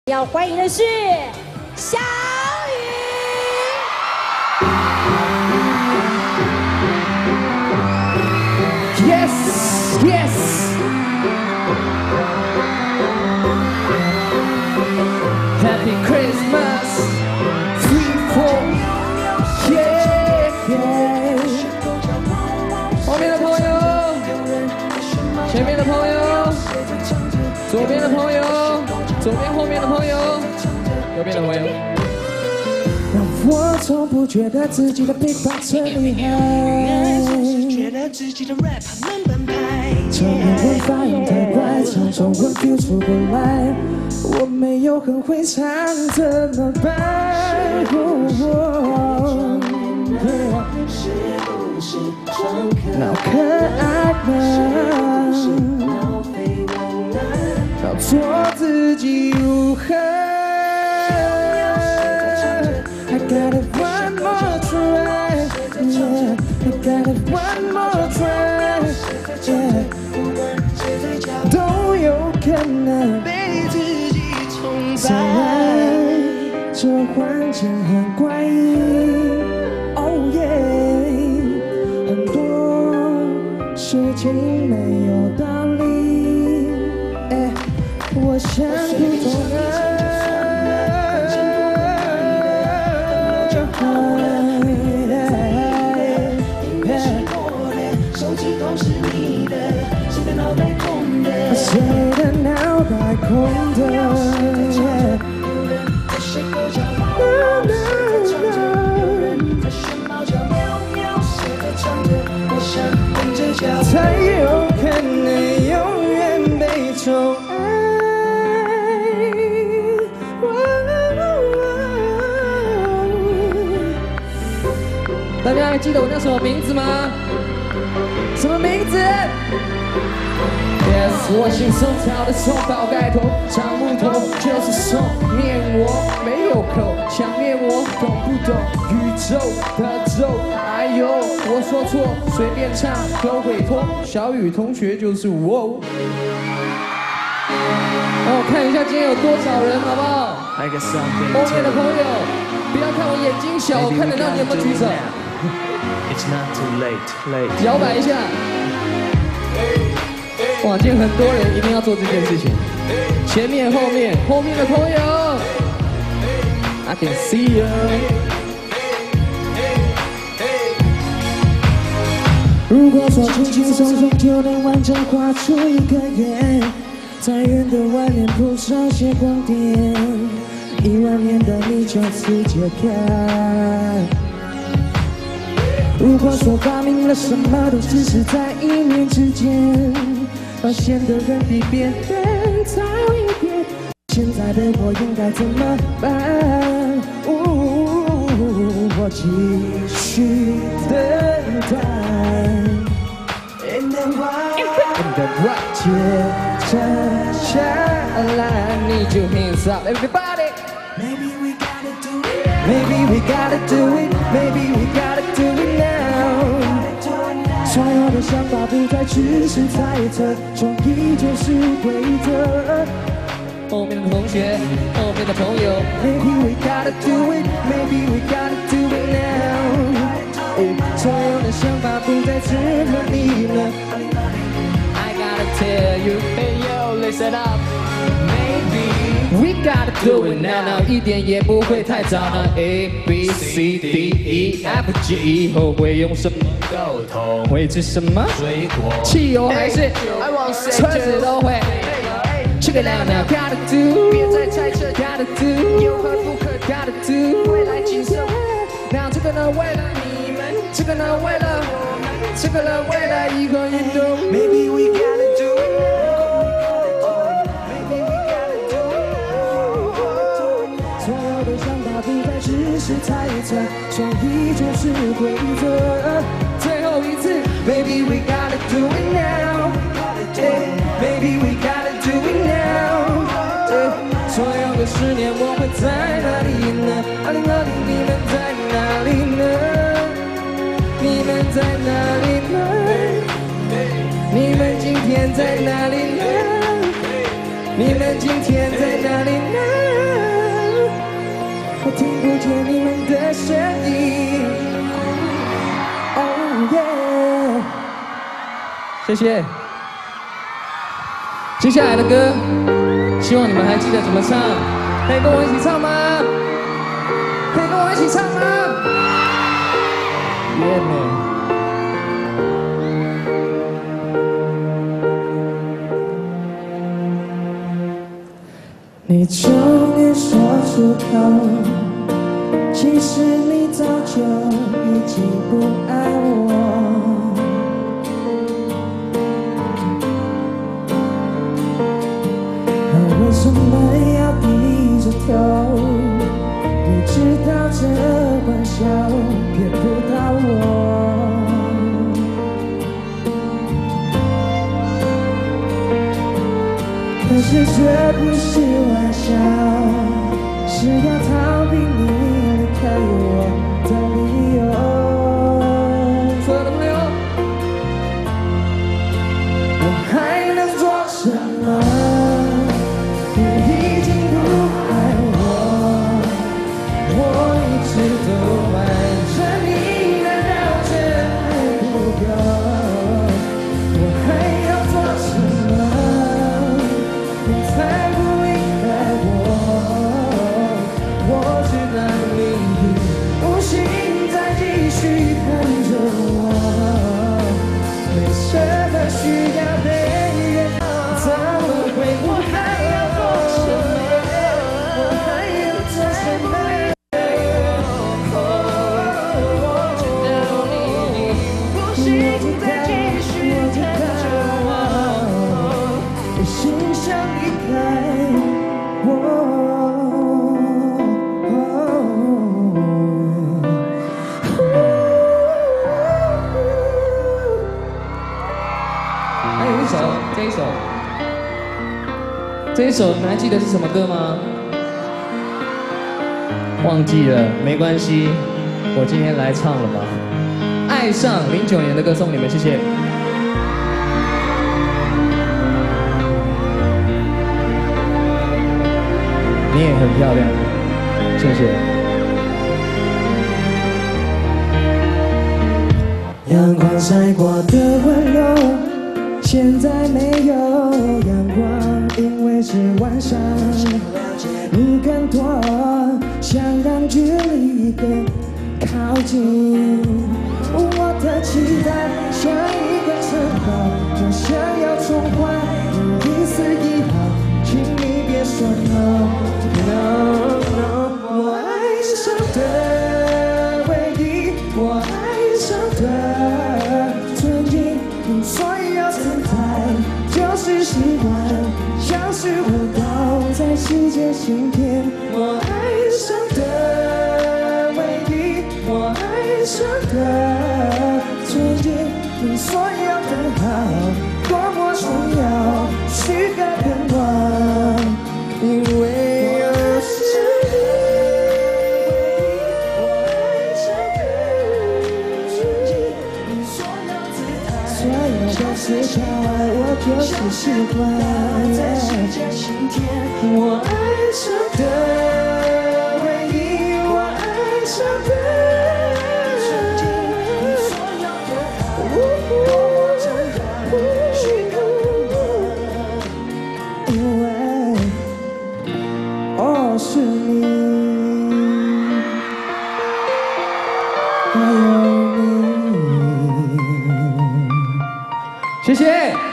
要欢迎的是小雨。 Yes, yes. Happy Christmas, 3, 4, yeah, yeah. 后面的朋友，前面的朋友，左边的朋友。 左边后面的朋友，右边的朋友。让我从不觉得自己的臂膀最厉害，唱英文发音太怪，唱中文 feel 出不来，我没有很会唱怎么办？脑可爱吗？ 要做自己如何 ？I got it one more try, yeah. I got it one more try, yeah. 都有可能被自己冲散。这环境很怪异 ，Oh yeah， 很多事情没有道理。 我想不通了。谁的脑袋空的？才有可能永远被宠爱。 大家还记得我叫什么名字吗？什么名字 ？Yes， 我姓宋，跳的宋，宝盖头，长木头，就是宋。念我没有口，想念我懂不懂？宇宙的宙，哎呦，我说错，随便唱都会通。小雨同学就是我。让我看一下今天有多少人，好不好？后面的朋友，不要看我眼睛小，我看得到你有没有举手。 It's not too late. 摇摆一下，哇！今天很多人一定要做这件事情。前面、后面的朋友 ，I can see you。如果说轻轻松松就能完整画出一个圆，在圆的外面铺上些光点，一万年的你就此解开。 如果说发明了什么都只是在一念之间，发现的人比别人早一点，现在的我应该怎么办？我继续等待。And then what？ 接着下来，你就 hands up everybody。Maybe we gotta do it. Maybe we gotta do it. Maybe we gotta do it now. 所有的想法不再只是猜测，创意就是规则。后面的同学，后面的朋友 ，Maybe we gotta do it. Maybe we gotta do it now. 所有的想法不再只和你了。I gotta tell you, hey yo, listen up. We gotta do it now， 一点也不会太早呢。A B C D E F G， 以后会用什么沟通？会吃什么？水果、汽油还是车子都会。Check it out now， gotta do， 别再猜测 ，gotta do， 有何不可 ，gotta do， 未来谨慎。那这个呢，为了你们；这个呢，为了我们；这个呢，为了一个运动。Maybe we gotta do it。 只是猜测，创意就是规则。最后一次 ，Baby we gotta do it now， Baby we gotta do it now。所有的10年我会在哪里呢？2020你们在哪里呢？你们在哪里呢？你们今天在哪里呢？你们今天在哪里呢？ 谢谢。接下来的歌，希望你们还记得怎么唱，可以跟我一起唱吗？可以跟我一起唱吗？耶美。 你终于说出口，其实你早就已经不爱我。为什么要低着头？你知道这玩笑骗不到我。可是绝不是玩笑，是要逃避你离开我的理由。所有的朋友，我还能做什么？你已经不爱我，我一直都瞒着你，难道这还不够？我还要做什么？ 你才不离开我，我知道你无心再继续看着我，为什么需要被人怎么会？我还要做什么？我还要做什么？我知道你无心再继续看着我，我心想。 还有一首，这一首你们还记得是什么歌吗？忘记了，没关系，我今天来唱了嘛。爱上09年的歌送你们，谢谢。 你也很漂亮，谢谢。阳光晒过的温柔，现在没有阳光，因为是晚上。你更多，想让距离更靠近。我的期待像一个城堡，我想要宠坏你一丝一毫，请你别说 no。 No no， 我爱上的唯一，我爱上的曾经，你所有姿态就是习惯，像是舞蹈在世界心田。我爱上的唯一，我爱上的曾经，你所有的好多么重要，许个愿望，因为。 是超爱我就是习惯，在世界心田，我爱上的唯一，我爱上的曾经，你所有的好，多么真爱，许个愿望，因为我是你，还有你。 谢谢。